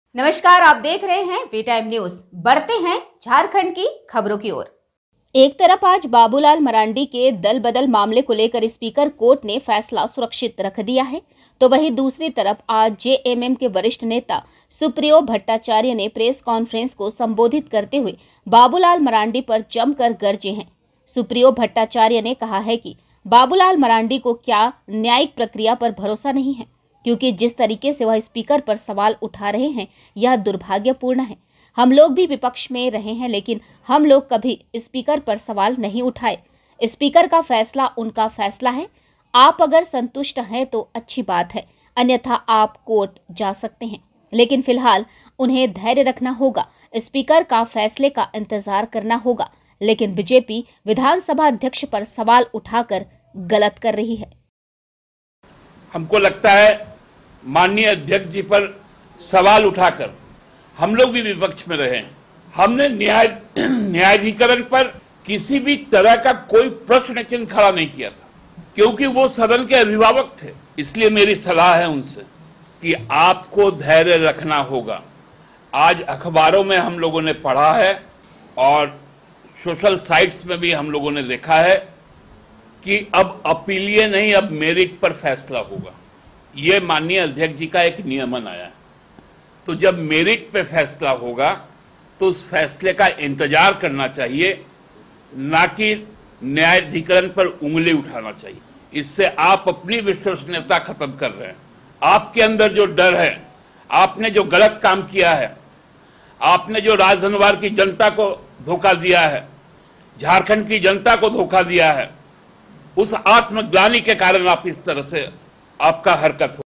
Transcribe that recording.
नमस्कार, आप देख रहे हैं वी टाइम न्यूज। बढ़ते हैं झारखंड की खबरों की ओर। एक तरफ आज बाबूलाल मरांडी के दल बदल मामले को लेकर स्पीकर कोर्ट ने फैसला सुरक्षित रख दिया है, तो वहीं दूसरी तरफ आज जेएमएम के वरिष्ठ नेता सुप्रियो भट्टाचार्य ने प्रेस कॉन्फ्रेंस को संबोधित करते हुए बाबूलाल मरांडी पर जमकर गरजे हैं। सुप्रियो भट्टाचार्य ने कहा है कि बाबूलाल मरांडी को क्या न्यायिक प्रक्रिया पर भरोसा नहीं है, क्योंकि जिस तरीके से वह स्पीकर पर सवाल उठा रहे हैं यह दुर्भाग्यपूर्ण है। हम लोग भी विपक्ष में रहे हैं, लेकिन हम लोग कभी स्पीकर पर सवाल नहीं उठाए। स्पीकर का फैसला उनका फैसला है। आप अगर संतुष्ट हैं तो अच्छी बात है, अन्यथा आप कोर्ट जा सकते हैं, लेकिन फिलहाल उन्हें धैर्य रखना होगा। स्पीकर का फैसले का इंतजार करना होगा, लेकिन बीजेपी विधानसभा अध्यक्ष पर सवाल उठाकर गलत कर रही है। हमको लगता है माननीय अध्यक्ष जी पर सवाल उठाकर हम लोग भी विपक्ष में रहे। हमने न्यायाधिकरण पर किसी भी तरह का कोई प्रश्न चिन्ह खड़ा नहीं किया था, क्योंकि वो सदन के अभिभावक थे। इसलिए मेरी सलाह है उनसे कि आपको धैर्य रखना होगा। आज अखबारों में हम लोगों ने पढ़ा है और सोशल साइट्स में भी हम लोगों ने देखा है कि अब अपीलीय नहीं, अब मेरिट पर फैसला होगा। ये माननीय अध्यक्ष जी का एक नियमन आया है। तो जब मेरिट पे फैसला होगा तो उस फैसले का इंतजार करना चाहिए, ना कि न्यायाधिकरण पर उंगली उठाना चाहिए। इससे आप अपनी विश्वसनीयता खत्म कर रहे हैं। आपके अंदर जो डर है, आपने जो गलत काम किया है, आपने जो राजधनवार की जनता को धोखा दिया है, झारखंड की जनता को धोखा दिया है, उस आत्मग्लानि के कारण आप इस तरह से आपका हरकत हो।